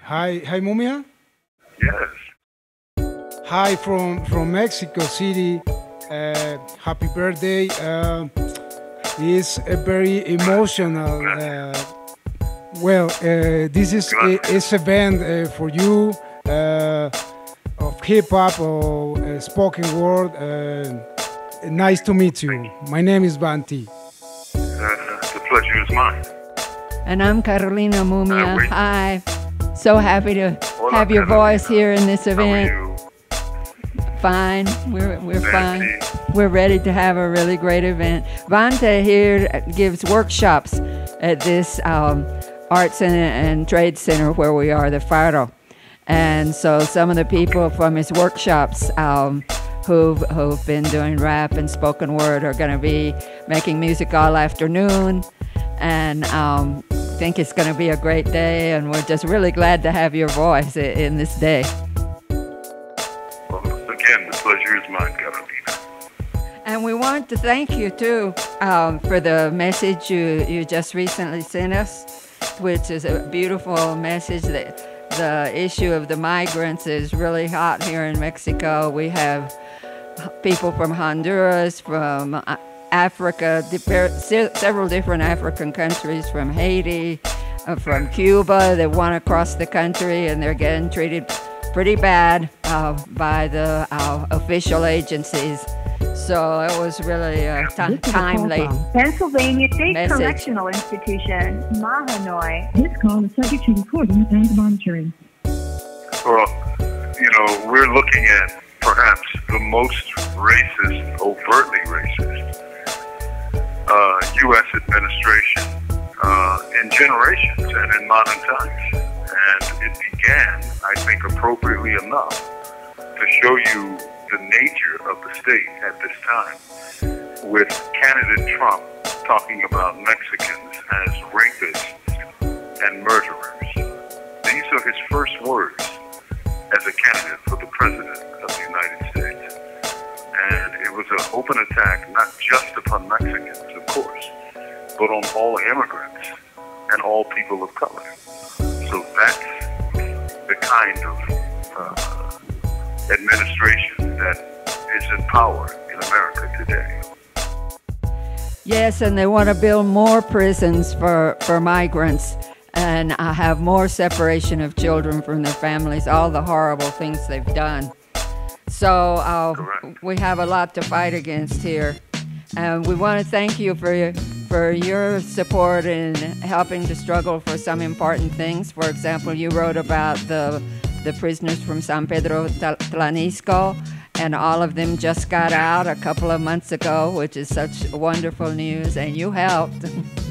Hi, Mumia. Yes. Hi from Mexico City. Happy birthday. It's a very emotional. This is it's a band for you of hip hop or spoken word. Nice to meet you. My name is Banti. The pleasure is mine. And I'm Carolina Mumia. wait. Hi. So happy to Hola, have your Carolina. voice here in this How are event. you? Fine. We're fine. Vanti. We're ready to have a really great event. Vanta here gives workshops at this Arts and Trade Center where we are, the Faro. And so some of the people from his workshops who've been doing rap and spoken word are going to be making music all afternoon. And think it's going to be a great day, and we're just really glad to have your voice in this day. Well, again, the pleasure is mine, Carolina. And we want to thank you too for the message you just recently sent us, which is a beautiful message. That the issue of the migrants is really hot here in Mexico. We have people from Honduras, from Africa, several different African countries, from Haiti, from Cuba that want to cross the country, and they're getting treated pretty bad by the official agencies. So it was really timely. Pennsylvania State Message. Correctional Institution, Mahanoy. This call is subject to recording and monitoring. Well, we're looking at perhaps the most racist, overtly racist, U.S. administration in generations and in modern times. And it began, I think, appropriately enough to show you the nature of the state at this time, with candidate Trump talking about Mexicans as rapists and murderers. These are his first words as a candidate for the president of the United States. And it was an open attack not just upon Mexicans, of course, but on all immigrants and all people of color. So that's the kind of administration that is in power in America today. Yes, and they want to build more prisons for migrants and have more separation of children from their families, all the horrible things they've done. So we have a lot to fight against here. And we want to thank you for your support in helping to struggle for some important things. For example, you wrote about the prisoners from San Pedro Tlanisco, and all of them just got out a couple of months ago, which is such wonderful news, and you helped.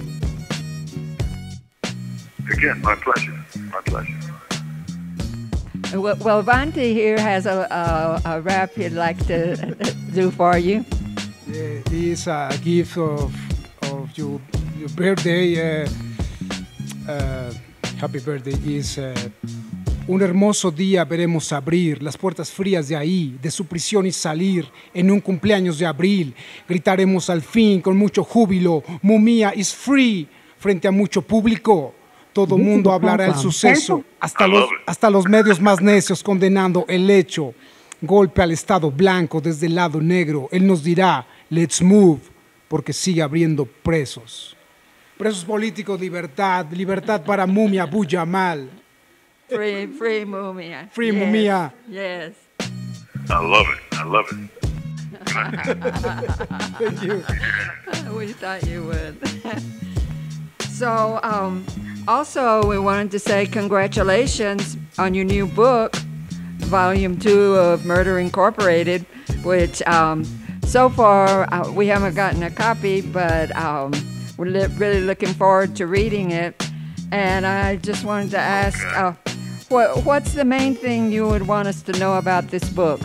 Again, my pleasure. My pleasure. Well, Vanti here has a rap he'd like to do for you. It's a gift of your birthday. Happy birthday. Is un hermoso día veremos abrir las puertas frías de ahí, de su prisión y salir en un cumpleaños de abril. Gritaremos al fin con mucho júbilo, Mumia is free, frente a mucho público. Todo mundo hablará el suceso, hasta los medios más necios condenando el hecho. Golpe al Estado blanco desde el lado negro. Él nos dirá, let's move, porque sigue abriendo presos. Presos políticos, libertad, libertad para Mumia Abu Jamal. Free Mumia. Free Yes, Mumia. Yes. I love it. I love it. Thank you. We thought you would. So, also, we wanted to say congratulations on your new book, Volume 2 of Murder Incorporated, which so far we haven't gotten a copy, but we're really looking forward to reading it. And I just wanted to ask, what's the main thing you would want us to know about this book?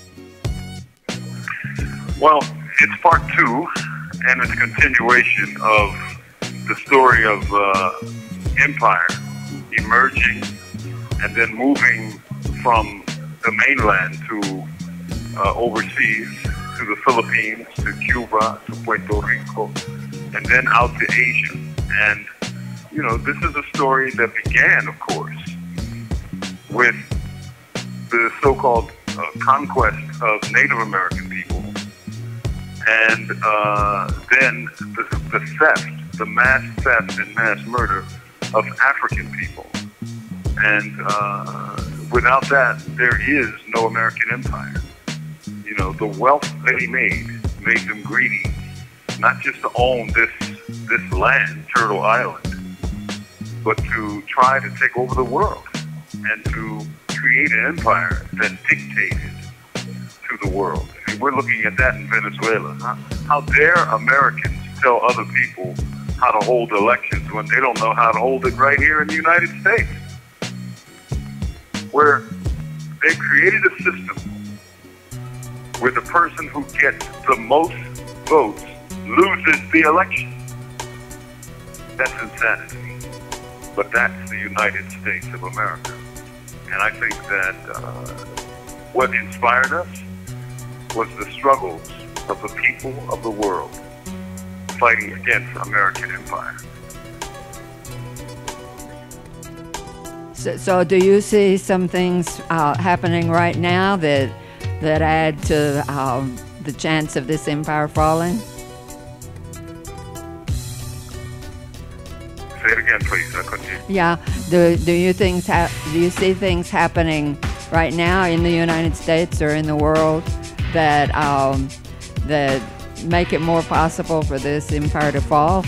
Well, it's part 2, and it's a continuation of the story of empire emerging and then moving from the mainland to overseas, to the Philippines, to Cuba, to Puerto Rico, and then out to Asia. And, this is a story that began, of course, with the so-called conquest of Native American people, and then the theft, the mass theft and mass murder of African people. And without that, there is no American empire. You know, the wealth they made them greedy, not just to own this land, Turtle Island, but to try to take over the world and to create an empire that dictated to the world. And we're looking at that in Venezuela. How dare Americans tell other people how to hold elections when they don't know how to hold it right here in the United States, where they created a system where the person who gets the most votes loses the election. That's insanity. But that's the United States of America. And I think that what inspired us was the struggles of the people of the world fighting against American empire. So do you see some things happening right now that add to the chance of this empire falling? Say it again, please. I couldn't hear. Yeah. Do you see things happening right now in the United States or in the world that make it more possible for this empire to fall?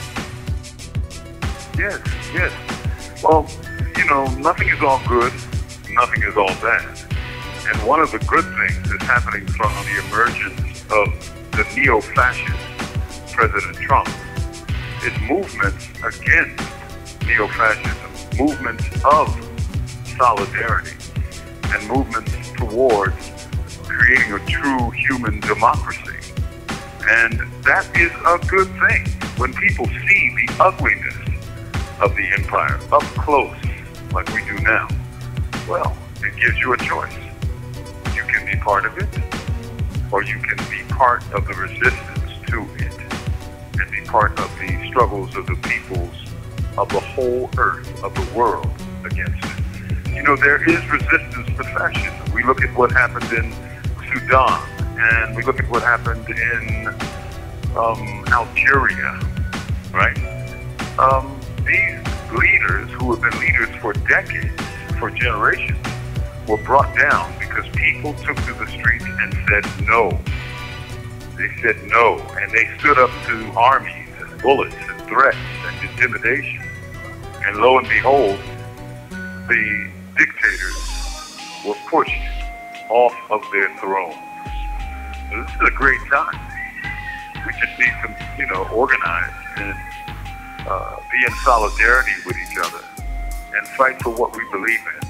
Yes. Well, you know, nothing is all good, nothing is all bad. And one of the good things that's happening from the emergence of the neo-fascist President Trump is movements against neo-fascism, movements of solidarity, and movements towards creating a true human democracy. And that is a good thing. When people see the ugliness of the empire up close, like we do now, well, it gives you a choice. You can be part of it, or you can be part of the resistance to it, and be part of the struggles of the peoples of the whole earth, of the world, against it. You know, there is resistance to fascism. We look at what happened in Sudan, and we look at what happened in Algeria, right? These leaders, who have been leaders for decades, for generations, were brought down because people took to the streets and said no. They said no, and they stood up to armies and bullets and threats and intimidation. And lo and behold, the dictators were pushed off of their thrones. So this is a great time. We just need to, organize and be in solidarity with each other and fight for what we believe in.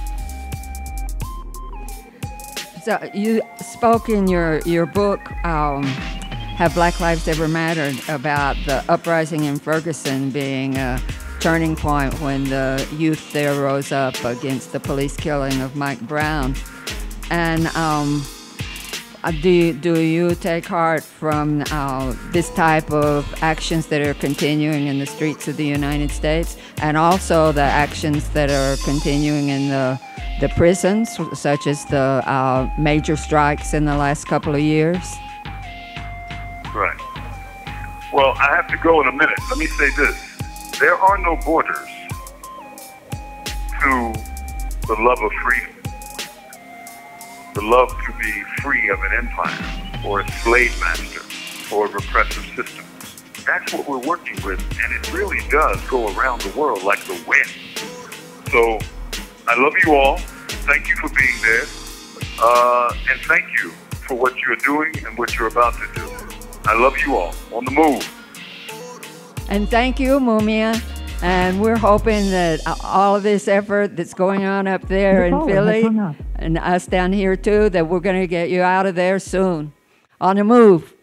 So you spoke in your book, Have Black Lives Ever Mattered, about the uprising in Ferguson being a turning point when the youth there rose up against the police killing of Mike Brown. And do you take heart from this type of actions that are continuing in the streets of the United States, and also the actions that are continuing in the prisons, such as the major strikes in the last couple of years? Right. Well, I have to go in a minute. Let me say this. There are no borders to the love of freedom, the love to be free of an empire or a slave master or a repressive system. That's what we're working with, and it really does go around the world like the wind. So I love you all. Thank you for being there. And thank you for what you're doing and what you're about to do. I love you all. On the move. And thank you, Mumia. And we're hoping that all of this effort that's going on up there in Philly and us down here too, that we're going to get you out of there soon. On the move.